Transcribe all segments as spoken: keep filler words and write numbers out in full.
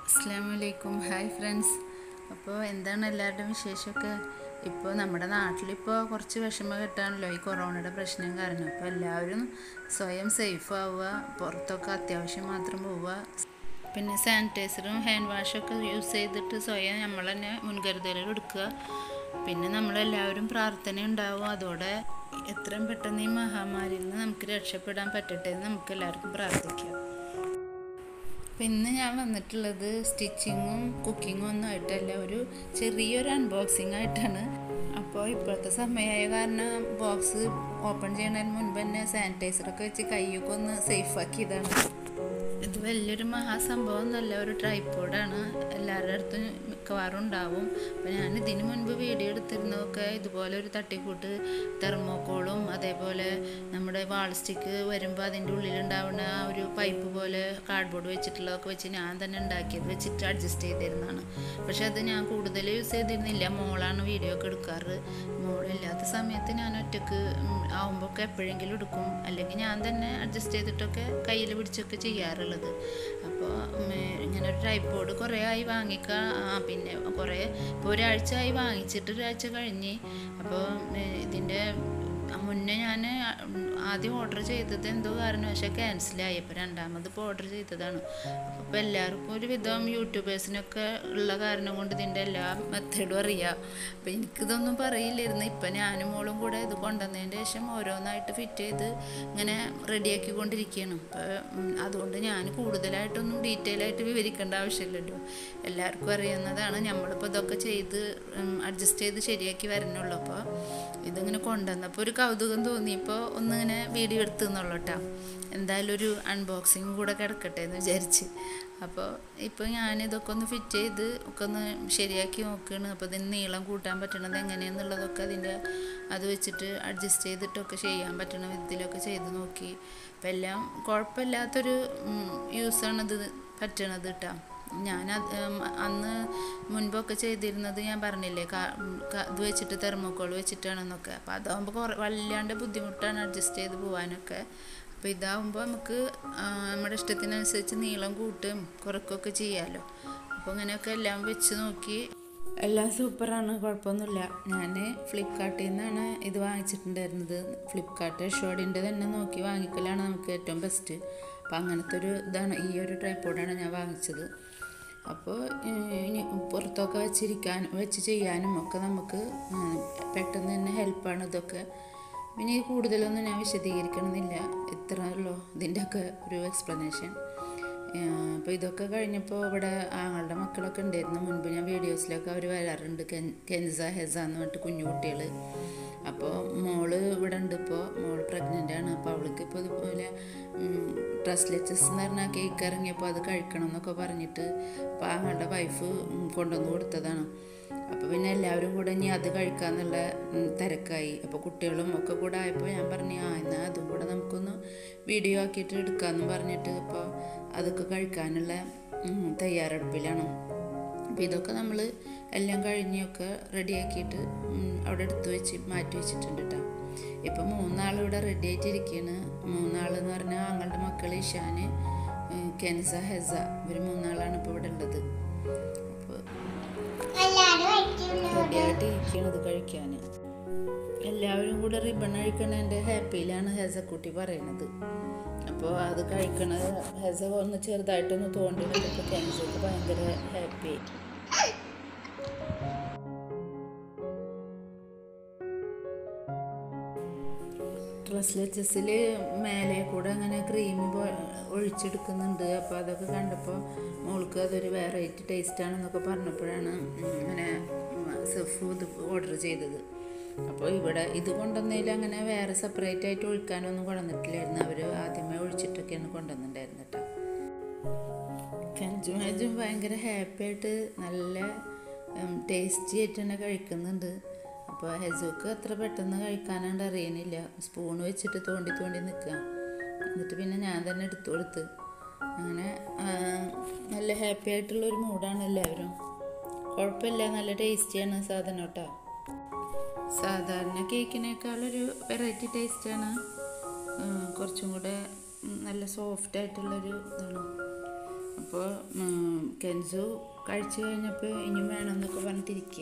അസ്സലാമലൈക്കും. Hi friends. അപ്പോൾ എന്താണ് എല്ലാവരുടെയും വിശേഷമൊക്കെ? ഇപ്പോൾ നമ്മുടെ നാട്ടിലിപ്പോൾ കുറച്ച് വിഷമം കിട്ടാണല്ലോ ഈ കൊറോണയുടെ പ്രശ്നം കാരണം. അപ്പോൾ എല്ലാവരും സ്വയം സേഫ് ആവുക, പുറത്തൊക്കെ അത്യാവശ്യം മാത്രം പോവുക, പിന്നെ സാനിറ്റൈസറും ഹാൻഡ് വാഷൊക്കെ യൂസ് ചെയ്തിട്ട് സ്വയം നമ്മൾ തന്നെ മുൻകരുതലുകൾ എടുക്കുക. പിന്നെ നമ്മളെല്ലാവരും പ്രാർത്ഥന ഉണ്ടാവും. അതോടെ എത്രയും പെട്ടെന്ന് ഈ മഹാമാരിയിൽ നിന്ന് നമുക്ക് രക്ഷപ്പെടാൻ പറ്റട്ടെ എന്ന് നമുക്ക് എല്ലാവർക്കും പ്രാർത്ഥിക്കാം. പിന്നെ ഞാൻ വന്നിട്ടുള്ളത് സ്റ്റിച്ചിങ്ങും കുക്കിങ്ങും ഒന്നും ആയിട്ടല്ല, ഒരു ചെറിയൊരു അൺബോക്സിങ് ആയിട്ടാണ്. അപ്പോൾ ഇപ്പോഴത്തെ സമയമായ കാരണം ബോക്സ് ഓപ്പൺ ചെയ്യുന്നതിന് മുൻപ് തന്നെ സാനിറ്റൈസറൊക്കെ വെച്ച് കൈയൊക്കെ ഒന്ന് സേഫാക്കിയതാണ്. ഇത് വലിയൊരു മഹാസംഭവം എന്നല്ല, ഒരു ട്രൈപ്പോഡാണ്, എല്ലാവരുടെ അടുത്തും മിക്കവാറും ഉണ്ടാവും. അപ്പോൾ ഞാൻ ഇതിന് മുൻപ് വീഡിയോ എടുത്തിരുന്നതൊക്കെ ഇതുപോലെ ഒരു തട്ടിക്കൂട്ട് തെർമോക്കോളും അതേപോലെ നമ്മുടെ വാൾ സ്റ്റിക്ക് വരുമ്പോൾ അതിൻ്റെ ഉള്ളിലുണ്ടാവുന്ന ആ ഒരു പൈപ്പ് പോലെ കാർഡ്ബോർഡ് വെച്ചിട്ടുള്ളതൊക്കെ വെച്ച് ഞാൻ തന്നെ ഉണ്ടാക്കിയത് വെച്ചിട്ട് അഡ്ജസ്റ്റ് ചെയ്തിരുന്നതാണ്. പക്ഷെ അത് ഞാൻ കൂടുതൽ യൂസ് ചെയ്തിരുന്നില്ല. മോളാണ് വീഡിയോ ഒക്കെ എടുക്കാറ്. മോളില്ലാത്ത സമയത്ത് ഞാൻ ഒറ്റക്ക് ആവുമ്പോൾ ഒക്കെ എപ്പോഴെങ്കിലും എടുക്കും, അല്ലെങ്കിൽ ഞാൻ തന്നെ അഡ്ജസ്റ്റ് ചെയ്തിട്ടൊക്കെ കയ്യിൽ പിടിച്ചൊക്കെ ചെയ്യാറുള്ളത്. അപ്പോൾ ഇങ്ങനെ ഒരു ട്രൈപ്പോഡ് കുറേ ആയി വാങ്ങിക്കുക. പിന്നെ കുറേ ഇപ്പോൾ ഒരാഴ്ച ആയി വാങ്ങിച്ചിട്ട് ഒരാഴ്ച കഴിഞ്ഞ്. അപ്പോൾ ഇതിൻ്റെ മുന്നേ ഞാൻ ആദ്യം ഓർഡർ ചെയ്തത് എന്തോ കാരണവശാൽ ക്യാൻസലായി. അപ്പോൾ രണ്ടാമത് ഇപ്പോൾ ഓർഡർ ചെയ്തതാണ്. അപ്പോൾ എല്ലാവർക്കും ഒരു വിധം യൂട്യൂബേഴ്സിനൊക്കെ ഉള്ള കാരണം കൊണ്ട് ഇതിൻ്റെ എല്ലാ മെത്തേഡും അറിയാം. അപ്പോൾ എനിക്കിതൊന്നും പറയില്ലായിരുന്നു. ഇപ്പം ഞാനും മോളും കൂടെ ഇത് കൊണ്ടുവന്നതിന് ശേഷം ഓരോന്നായിട്ട് ഫിറ്റ് ചെയ്ത് ഇങ്ങനെ റെഡിയാക്കിക്കൊണ്ടിരിക്കുകയാണ്. അപ്പോൾ അതുകൊണ്ട് ഞാൻ കൂടുതലായിട്ടൊന്നും ഡീറ്റെയിൽ ആയിട്ട് വിവരിക്കേണ്ട ആവശ്യമില്ലല്ലോ, എല്ലാവർക്കും അറിയുന്നതാണ്. നമ്മളിപ്പോൾ ഇതൊക്കെ ചെയ്ത് അഡ്ജസ്റ്റ് ചെയ്ത് ശരിയാക്കി വരണുള്ളൂ. അപ്പോൾ ഇതിങ്ങനെ കൊണ്ടുവന്നപ്പോൾ ഒരു കൗതുകം തോന്നിയപ്പോൾ ഒന്നിങ്ങനെ വീഡിയോ എടുത്തു എന്നുള്ളൂ കേട്ടോ. എന്തായാലും ഒരു അൺബോക്സിങ് കൂടെ കിടക്കട്ടെ എന്ന് വിചാരിച്ച്. അപ്പോൾ ഇപ്പോൾ ഞാനിതൊക്കെ ഒന്ന് ഫിറ്റ് ചെയ്ത് ഒക്കെ ഒന്ന് ശരിയാക്കി നോക്കുകയാണ്. അപ്പോൾ ഇതിന് നീളം കൂട്ടാൻ പറ്റണത് എങ്ങനെയാണെന്നുള്ളതൊക്കെ അതിൻ്റെ അത് വെച്ചിട്ട് അഡ്ജസ്റ്റ് ചെയ്തിട്ടൊക്കെ ചെയ്യാൻ പറ്റണ വിധത്തിലൊക്കെ ചെയ്ത് നോക്കി. അപ്പോൾ എല്ലാം കുഴപ്പമില്ലാത്തൊരു യൂസാണിത് പറ്റണത് കേട്ടോ. ഞാൻ അന്ന് മുൻപൊക്കെ ചെയ്തിരുന്നത് ഞാൻ പറഞ്ഞില്ലേ, ഇത് വെച്ചിട്ട് തെർമോക്കോൾ വെച്ചിട്ടാണെന്നൊക്കെ. അപ്പോൾ അതാകുമ്പോൾ കുറേ വല്ലാണ്ട് ബുദ്ധിമുട്ടാണ് അഡ്ജസ്റ്റ് ചെയ്ത് പോകാനൊക്കെ. അപ്പോൾ ഇതാകുമ്പോൾ നമുക്ക് നമ്മുടെ ഇഷ്ടത്തിനനുസരിച്ച് നീളം കൂട്ടും കുറയ്ക്കുകയൊക്കെ ചെയ്യാമല്ലോ. അപ്പോൾ ഇങ്ങനെയൊക്കെ എല്ലാം വെച്ച് നോക്കി. എല്ലാം സൂപ്പറാണ്, കുഴപ്പമൊന്നുമില്ല. ഞാൻ ഫ്ലിപ്കാർട്ടിൽ നിന്നാണ് ഇത് വാങ്ങിച്ചിട്ടുണ്ടായിരുന്നത്. ഫ്ലിപ്കാർട്ട് ഷോഡിൻ്റെ തന്നെ നോക്കി വാങ്ങിക്കലാണ് നമുക്ക് ഏറ്റവും ബെസ്റ്റ്. അപ്പോൾ അങ്ങനത്തെ ഒരു ഇതാണ്, ഈ ഒരു ട്രൈപ്പോഡാണ് ഞാൻ വാങ്ങിച്ചത്. അപ്പോൾ ഇനി പുറത്തൊക്കെ വെച്ചിരിക്കാൻ വെച്ച് ചെയ്യാനും ഒക്കെ നമുക്ക് പെട്ടെന്ന് തന്നെ ഹെൽപ്പാണ് ഇതൊക്കെ. പിന്നെ കൂടുതലൊന്നും ഞാൻ വിശദീകരിക്കണമെന്നില്ല, ഇത്ര ഉള്ളൂ ഇതിൻ്റെയൊക്കെ ഒരു എക്സ്പ്ലനേഷൻ. അപ്പോൾ ഇതൊക്കെ കഴിഞ്ഞപ്പോൾ ഇവിടെ ആങ്ങളുടെ മക്കളൊക്കെ ഉണ്ടായിരുന്നു. മുൻപ് ഞാൻ വീഡിയോസിലൊക്കെ അവർ വരാറുണ്ട്, കെൻ കെൻസ ഹെസ എന്ന് പറഞ്ഞിട്ട് കുഞ്ഞു കുട്ടികൾ. അപ്പോൾ മോള് ഇവിടെ ഉണ്ട്. ഇപ്പോൾ മോൾ പ്രഗ്നൻ്റ് ആണ്. അപ്പോൾ അവൾക്ക് ഇപ്പോൾ ഇതുപോലെ ട്രസ്ലെച്ചസ് എന്ന് പറഞ്ഞാൽ കേക്ക് ഇറങ്ങിയപ്പോൾ അത് കഴിക്കണം എന്നൊക്കെ പറഞ്ഞിട്ട് അപ്പോൾ ആങ്ങളുടെ വൈഫ് കൊണ്ടുവന്ന് കൊടുത്തതാണ്. അപ്പോൾ പിന്നെ എല്ലാവരും കൂടെ ഇനി അത് കഴിക്കാമെന്നുള്ള തിരക്കായി. അപ്പോൾ കുട്ടികളും ഒക്കെ കൂടെ ആയപ്പോൾ ഞാൻ പറഞ്ഞു, ആ എന്നാൽ അതും കൂടെ നമുക്കൊന്ന് വീഡിയോ ആക്കിയിട്ട് എടുക്കാമെന്ന് പറഞ്ഞിട്ട് ഇപ്പോൾ അതൊക്കെ കഴിക്കാനുള്ള തയ്യാറെടുപ്പിലാണ്. അപ്പോൾ ഇതൊക്കെ നമ്മൾ എല്ലാം കഴിഞ്ഞൊക്കെ റെഡിയാക്കിയിട്ട് അവിടെ എടുത്ത് വെച്ച് മാറ്റി വെച്ചിട്ടുണ്ട് കേട്ടോ. ഇപ്പം മൂന്നാളിവിടെ റെഡി ആയിട്ടിരിക്കുകയാണ്. മൂന്നാളെന്ന് പറഞ്ഞാൽ ആങ്ങളുടെ മക്കൾ ഇഷാന്, കെൻസ, ഹെസ, ഇവർ മൂന്നാളാണ് ഇപ്പോൾ ഇവിടെ ഉള്ളത്. അപ്പോൾ റെഡി ആയിട്ടിരിക്കുകയാണ് ഇത് കഴിക്കാൻ. എല്ലാവരും കൂടെ റിബൺ കഴിക്കണതിൻ്റെ ഹാപ്പിയിലാണ് ഹെസക്കുട്ടി പറയണത്. അപ്പോൾ അത് കഴിക്കണത് ഹെസ ഒന്ന് ചെറുതായിട്ടൊന്ന് തോണ്ടി നിൽക്കുമ്പോൾ കെൻസക്ക് ഭയങ്കര ഹാപ്പി. ട്രസ്ലെച്ചസിൽ മേലെ കൂടെ അങ്ങനെ ക്രീം ഒഴിച്ചെടുക്കുന്നുണ്ട്. അപ്പോൾ അതൊക്കെ കണ്ടപ്പോൾ മോൾക്ക് അതൊരു വെറൈറ്റി ടേസ്റ്റാണെന്നൊക്കെ പറഞ്ഞപ്പോഴാണ് ഇങ്ങനെ ഫുഡ് ഓർഡർ ചെയ്തത്. അപ്പോൾ ഇവിടെ ഇത് കൊണ്ടുവന്നതിൽ അങ്ങനെ വേറെ സെപ്പറേറ്റ് ആയിട്ട് ഒഴിക്കാനൊന്നും കൊണ്ടുവന്നിട്ടില്ലായിരുന്നു. അവർ ആദ്യമേ ഒഴിച്ചിട്ടൊക്കെയാണ് കൊണ്ടുവന്നിട്ടുണ്ടായിരുന്നു കേട്ടോ. കെഞ്ചും ഹെജും ഭയങ്കര ഹാപ്പി ആയിട്ട് നല്ല ടേസ്റ്റി ആയിട്ട് തന്നെ കഴിക്കുന്നുണ്ട്. അപ്പോൾ ഹെസുക്ക് അത്ര പെട്ടെന്ന് കഴിക്കാനാണ്ട് അറിയണില്ല. സ്പൂൺ വെച്ചിട്ട് തോണ്ടി തോണ്ടി നിൽക്കുക. എന്നിട്ട് പിന്നെ ഞാൻ തന്നെ എടുത്തു കൊടുത്ത്. അങ്ങനെ നല്ല ഹാപ്പി ആയിട്ടുള്ളൊരു മൂഡാണ് എല്ലാവരും. കുഴപ്പമില്ല, നല്ല ടേസ്റ്റിയാണ് സാധനം കേട്ടോ. സാധാരണ കേക്കിനേക്കാളൊരു വെറൈറ്റി ടേസ്റ്റാണ്, കുറച്ചും കൂടെ നല്ല സോഫ്റ്റ് ആയിട്ടുള്ളൊരു ഇതാണ്. അപ്പോൾ കെൻസു കഴിച്ചു കഴിഞ്ഞപ്പോൾ ഇനിയും വേണമെന്നൊക്കെ പറഞ്ഞിട്ടിരിക്കുക.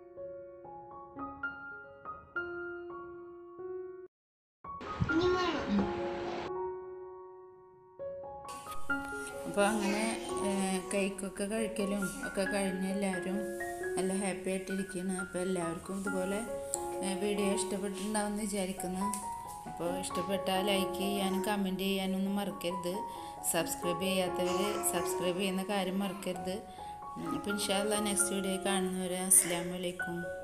അപ്പോൾ അങ്ങനെ കേക്കൊക്കെ കഴിക്കലും ഒക്കെ കഴിഞ്ഞ് എല്ലാവരും നല്ല ഹാപ്പി ആയിട്ടിരിക്കുകയാണ്. അപ്പോൾ എല്ലാവർക്കും ഇതുപോലെ വീഡിയോ ഇഷ്ടപ്പെട്ടിട്ടുണ്ടാവുമെന്ന് വിചാരിക്കുന്നു. അപ്പോൾ ഇഷ്ടപ്പെട്ടാൽ ലൈക്ക് ചെയ്യാനും കമൻറ്റ് ചെയ്യാനൊന്നും മറക്കരുത്. സബ്സ്ക്രൈബ് ചെയ്യാത്തവർ സബ്സ്ക്രൈബ് ചെയ്യുന്ന കാര്യം മറക്കരുത്. അപ്പോൾ ഇൻഷാ അല്ലാഹ് നെക്സ്റ്റ് വീഡിയോ കാണുന്നവരെ അസ്സലാമു അലൈക്കും.